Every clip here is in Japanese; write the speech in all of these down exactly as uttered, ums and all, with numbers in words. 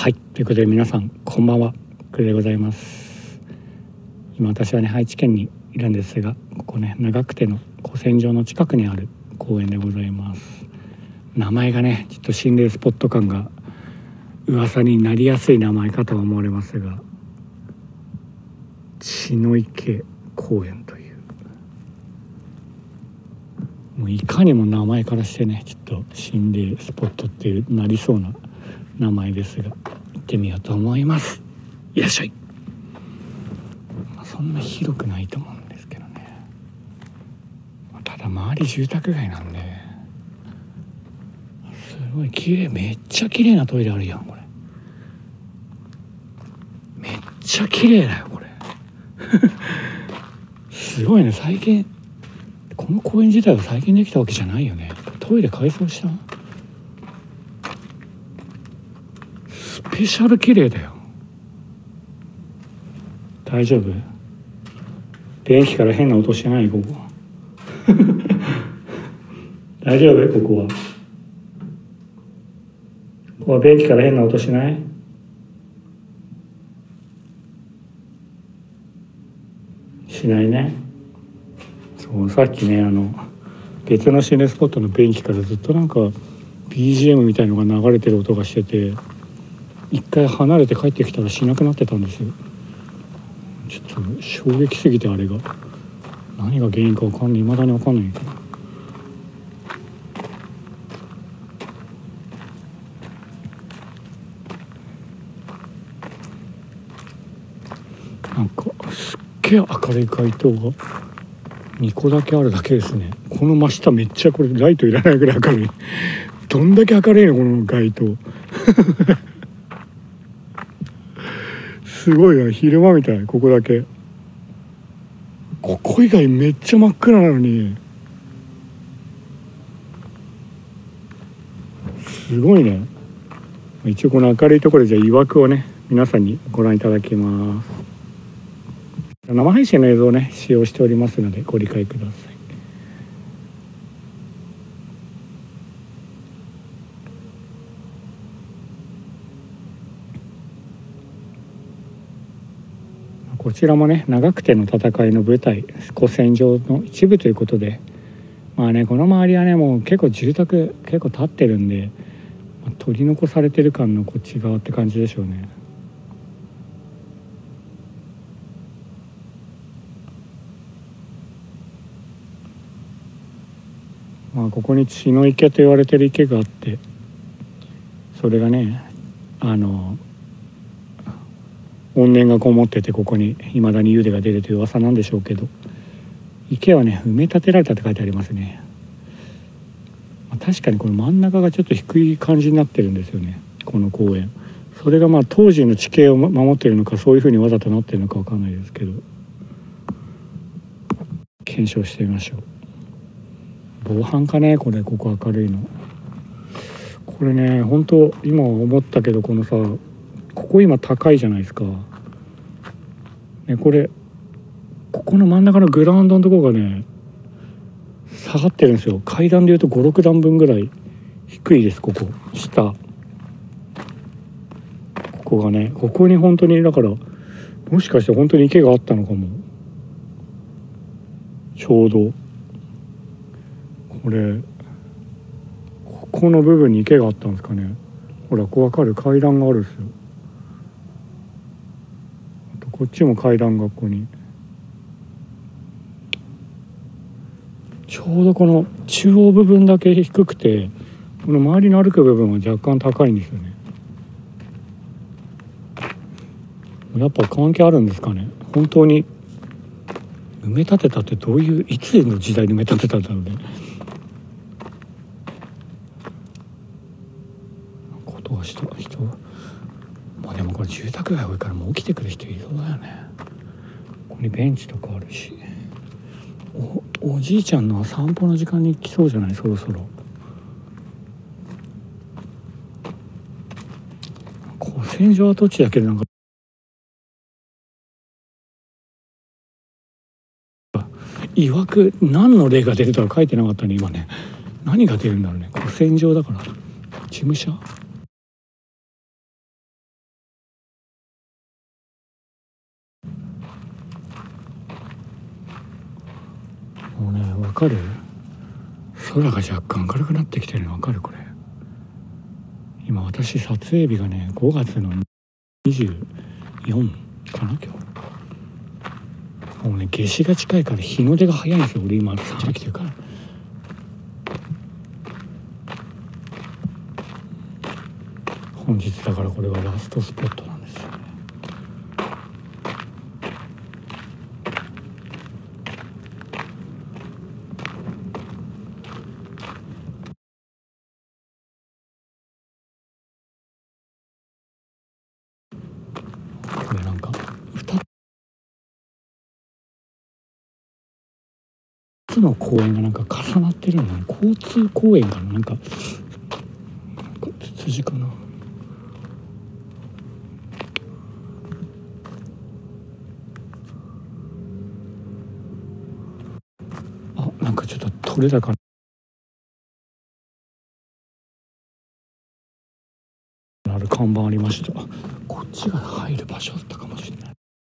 はい、ということで皆さんこんばんは、クレでございます。今私はね愛知県にいるんですが、ここね長久手の古戦場の近くにある公園でございます。名前がねちょっと心霊スポット感が噂になりやすい名前かとは思われますが、血の池公園という、もういかにも名前からしてねちょっと心霊スポットっていうなりそうな名前ですが、行ってみようと思います。いらっしゃい。まあ、そんな広くないと思うんですけどね、ただ周り住宅街なんですごい綺麗、めっちゃ綺麗なトイレあるやん。これめっちゃ綺麗だよこれすごいね。最近この公園自体は最近できたわけじゃないよね。トイレ改装した。スペシャル綺麗だよ。大丈夫？電気から変な音しない？ここ大丈夫？ここはここは便器から変な音しない？しないね。そう、さっきねあの別の心霊スポットの便器からずっとなんか ビージーエム みたいのが流れてる音がしてて、一回離れて帰ってきたらしなくなってたんですよ。ちょっと衝撃すぎて、あれが何が原因か分かんない、未だに分かんないけど。なんかすっげえ明るい街灯がにこだけあるだけですね。この真下めっちゃこれライトいらないぐらい明るいどんだけ明るいのこの街灯すごいな、昼間みたい。ここだけ、ここ以外めっちゃ真っ暗なのにすごいね。一応この明るいところでじゃあ曰くをね皆さんにご覧いただきます。生配信の映像をね使用しておりますのでご理解ください。こちらもね長久手の戦いの舞台、古戦場の一部ということで、まあねこの周りはねもう結構住宅結構建ってるんで、まあ、取り残されてる感のこっち側って感じでしょうね。まあここに血の池と言われてる池があって、それがねあの怨念がこもってて、ここにいまだに幽霊が出るという噂なんでしょうけど、池はね埋め立てられたって書いてありますね。まあ、確かにこの真ん中がちょっと低い感じになってるんですよね、この公園。それがまあ当時の地形を守っているのか、そういうふうにわざとなってるのかわかんないですけど、検証してみましょう。防犯かねこれ、ここ明るいの。これね本当今思ったけど、このさここ今高いじゃないですか、ね、これここの真ん中のグラウンドのところがね下がってるんですよ。階段でいうとごろくだんぶんぐらい低いです。ここ下、ここがね、ここに本当にだからもしかして本当に池があったのかも。ちょうどこれここの部分に池があったんですかね。ほらこう分かる階段があるんですよ。あとこっちも階段がここに、ちょうどこの中央部分だけ低くて、この周りの歩く部分は若干高いんですよね。やっぱ関係あるんですかね。本当に埋め立てたってどういう、いつの時代に埋め立てたんだろうね。ことはした人、まあでもこれ住宅街多いからもう起きてくる人いそうだよね。ここにベンチとかあるし、お, おじいちゃんの散歩の時間に来そうじゃない、そろそろ。古戦場跡地だけどなんか曰く何の例が出るとは書いてなかったね今ね。何が出るんだろうね。古戦場だから事務所。 もうね、わかる？空が若干明るくなってきてるのわかる？これ今私撮影日がねごがつのにじゅうよっかかな今日。もうね夏至が近いから日の出が早いんですよ。俺今さんじに来てるから。本日だからこれはラストスポットなんですよね。これなんかふたつの公園がなんか重なってるんだね。交通公園かな、なんかなんかツツジかな。あ、なんかちょっと取れ高のある看板ありました。こっちが入る場所だったかもしれない。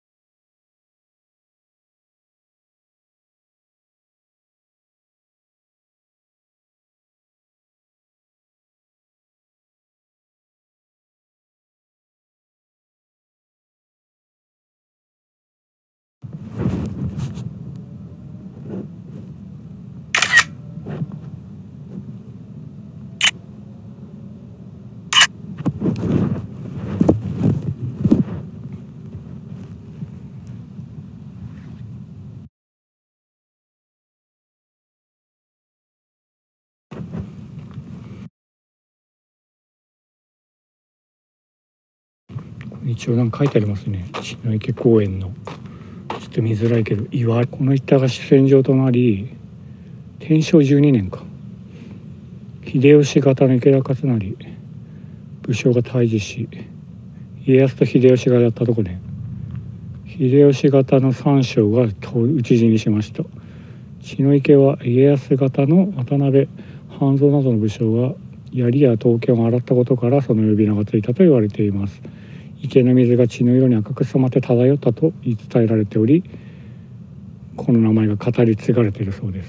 一応なんか書いてありますね。血の池公園のちょっと見づらいけど岩、この板が主戦場となり天正じゅうにねんか秀吉方の池田勝成武将が対峙し家康と秀吉がやったとこね。秀吉方の三将が討ち死にしました。血の池は家康方の渡辺半蔵などの武将が槍や刀剣を洗ったことからその呼び名がついたと言われています。池の水が血の色に赤く染まって漂ったと言い伝えられており、この名前が語り継がれているそうです。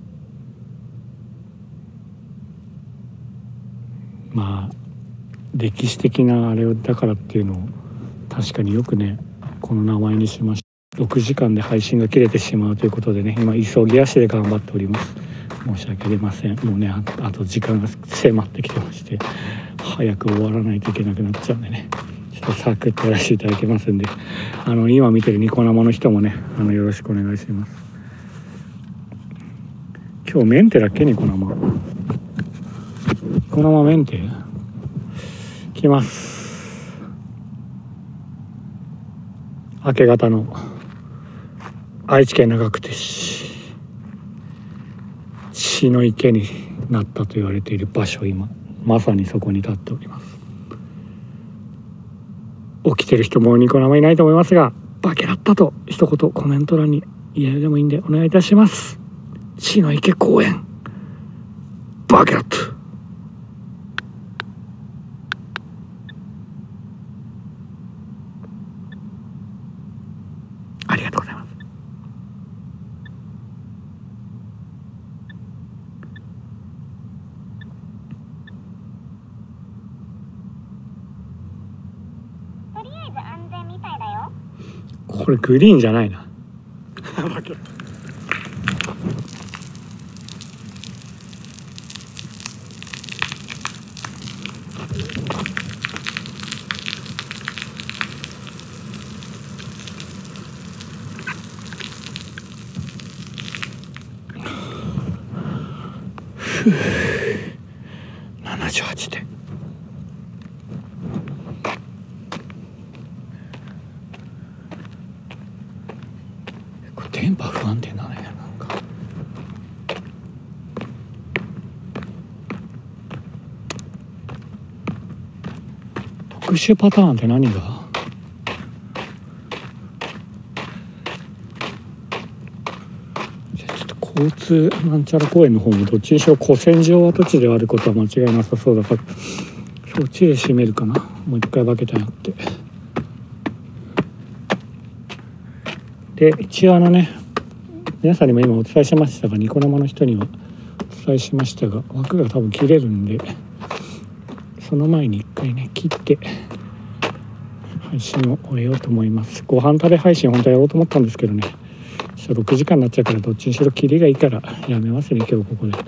まあ歴史的なあれだからっていうのを確かによくねこの名前にしました。ろくじかんで配信が切れてしまうということでね、今急ぎ足で頑張っております。申し訳ありません。もうね あ, あと時間が迫ってきてまして、早く終わらないといけなくなっちゃうんでね、ちょっとサクッとやらせていただきますんで、あの今見てるニコ生の人もねあのよろしくお願いします。今日メンテだっけ？ニコ生ニコ生メンテ来ます。明け方の愛知県長久手市血の池になったと言われている場所、今まさにそこに立っております。起きてる人もニコ生いないと思いますが、バケだったと一言コメント欄に家でもいいんでお願いいたします。血の池公園バケだった。ありがとうございます。 とりあえず安全みたいだよ。 これグリーンじゃないな。ななじゅうはちてん。これ電波不安定だね。なんか特殊パターンって何が？交通なんちゃら公園の方もどっちにしろ古戦場跡地であることは間違いなさそうだから、そっちで閉めるかな。もう一回バケタやって、で一応あのね皆さんにも今お伝えしましたが、ニコ生の人にはお伝えしましたが、枠が多分切れるんで、その前に一回ね切って配信を終えようと思います。ご飯食べ配信本当はやろうと思ったんですけどね、ちょっとろくじかんになっちゃうから、どっちにしろ切りがいいからやめますね今日ここで。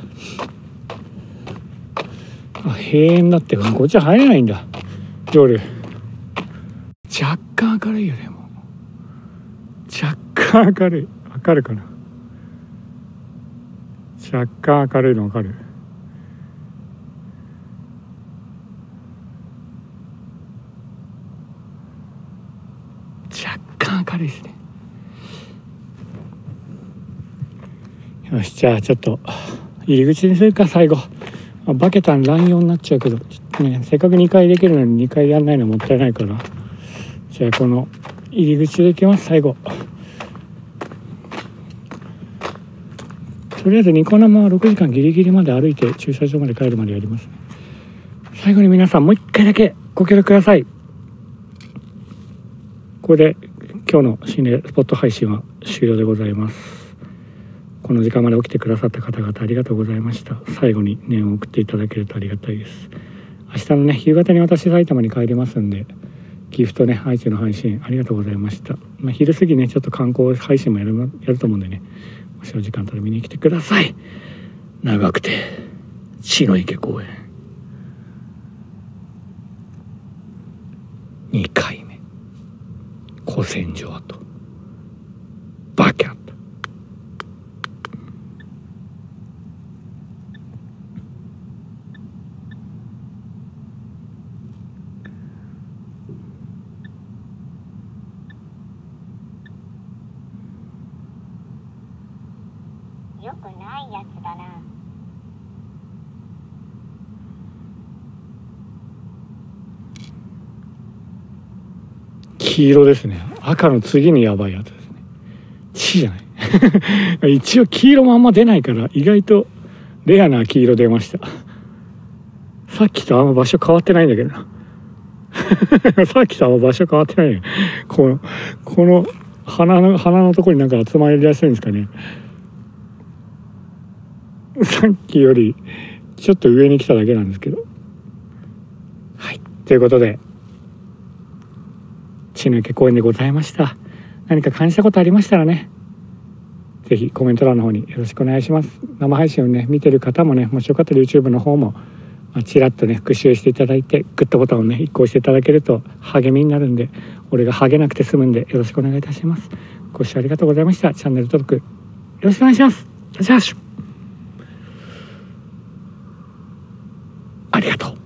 あ、閉園だって。こっちは入れないんだ夜。若干明るいよね。もう若干明るい。わかるかな。若干明るいのわかる。若干明るいですね。よし、じゃあちょっと入り口にするか最後。バケタン乱用になっちゃうけど、ちょっとね、せっかくにかいできるのににかいやんないのもったいないから、じゃあこの入り口でいきます。最後とりあえずニコ生はろくじかんギリギリまで歩いて駐車場まで帰るまでやりますね。最後に皆さんもう一回だけご協力ください。これで今日の心霊スポット配信は終了でございます。この時間まで起きてくださった方々ありがとうございました。最後に念を送っていただけるとありがたいです。明日のね夕方に私埼玉に帰りますんで、ギフトね愛知の配信ありがとうございました。まあ、昼過ぎねちょっと観光配信もやるやると思うんでね、もしお時間あったら見に来てください。長くて血の池公園にかいめ古戦場跡バキャット。 よくないやつだな。 黄色ですね。赤の次にやばいやつですね。血じゃない一応黄色もあんま出ないから意外とレアな黄色出ました。さっきとあんま場所変わってないんだけどなさっきとあんま場所変わってないよ。このこの鼻の鼻のところになんか集まりやすいんですかね。さっきよりちょっと上に来ただけなんですけど。はい、ということで血の池公園でございました。何か感じたことありましたらね、ぜひコメント欄の方によろしくお願いします。生配信をね見てる方もね、もしよかったら YouTube の方もちらっとね復習していただいて、グッドボタンをねいっこ押していただけると励みになるんで、俺が励なくて済むんでよろしくお願いいたします。ご視聴ありがとうございました。チャンネル登録よろしくお願いします。じゃあありがとう。